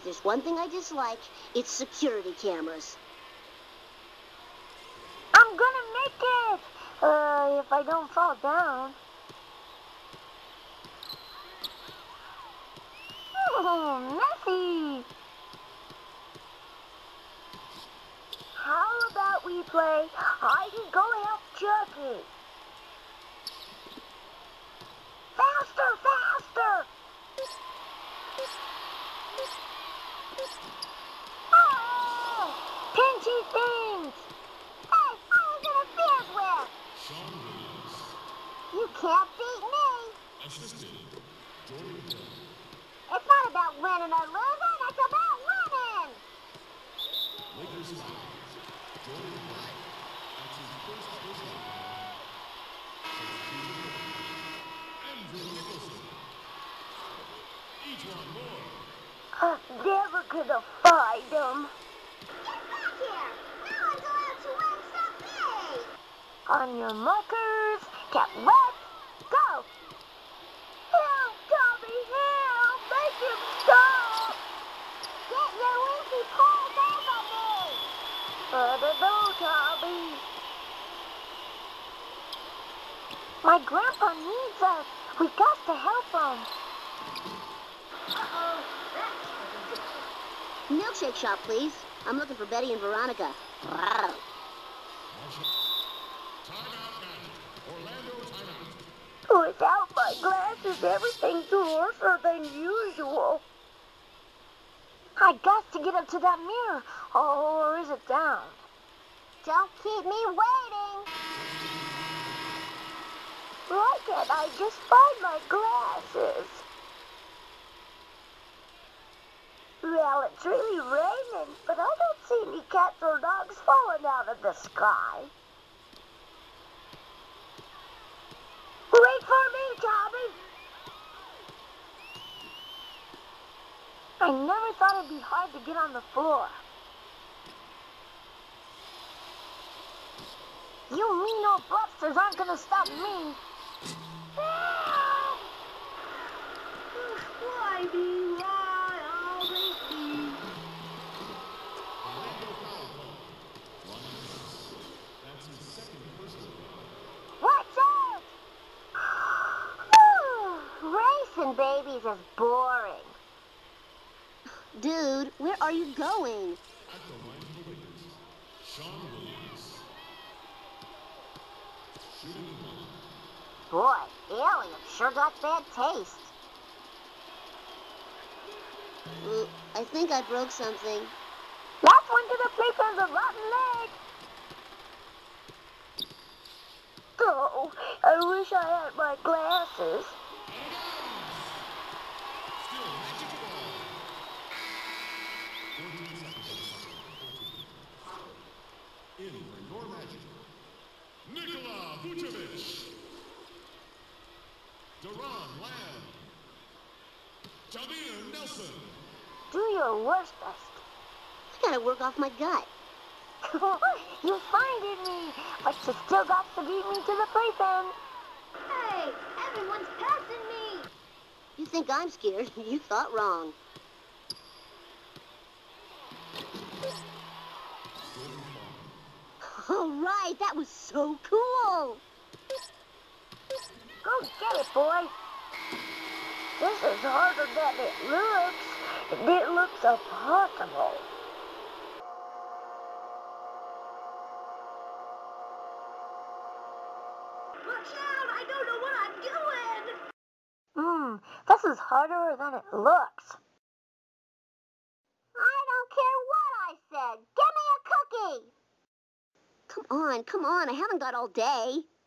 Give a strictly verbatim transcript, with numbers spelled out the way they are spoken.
If there's one thing I dislike, it's security cameras. I'm gonna make it! Uh, if I don't fall down. Oh, Messi! How about we play hide and go help Chucky? Faster, faster! Oh! Pinchy things! Hey, I was interfered with! Sean Williams. You can't beat me! Assisted. Jordan Hill. It's not about winning or losing, it's about winning! Lakers foul. Jordan Hill. That's his first personal foul. Andrew Nicholson. Each one more. I'm never gonna find him. Get back here! No one's allowed to win something! On your markers, get ready, go! Help, Tommy, help! Make him stop! Get your winky paws off of me! I don't know, Tommy. My grandpa needs us. We got to help him. Uh-oh. Milkshake shop, please. I'm looking for Betty and Veronica. Timeout, Magic. Orlando timeout. Without my glasses, everything's worse than usual. I got to get up to that mirror. Or is it down? Don't keep me waiting. Why can't I just find my glasses? Well, it's really raining, but I don't see any cats or dogs falling out of the sky. Wait for me, Tommy! I never thought it'd be hard to get on the floor. You mean old busters aren't gonna stop me. Why me? Why always me? Orlando foul ball. Ronnie Harris. That's his second personal foul. Watch out! Racing babies is boring. Dude, where are you going? At the line for the Lakers. Sean Williams. Shooting one. Boy, aliens sure got bad taste. Uh, I think I broke something. Last one to the playground's a rotten leg. Oh, I wish I had my glasses. Still Magic ball. fourteen seconds. fourteen. In for your Magic. Nikola Vucevic. Deron Lamb. Jameer Nelson. Do your worst, best. I gotta work off my gut. You finded me, but you still got to beat me to the playpen. Hey, everyone's passing me. You think I'm scared? You thought wrong. All right, that was so cool. Go get it, boy. This is harder than it looks. And it looks impossible. Watch out! I don't know what I'm doing. Hmm, this is harder than it looks. I don't care what I said. Give me a cookie. Come on, come on. I haven't got all day.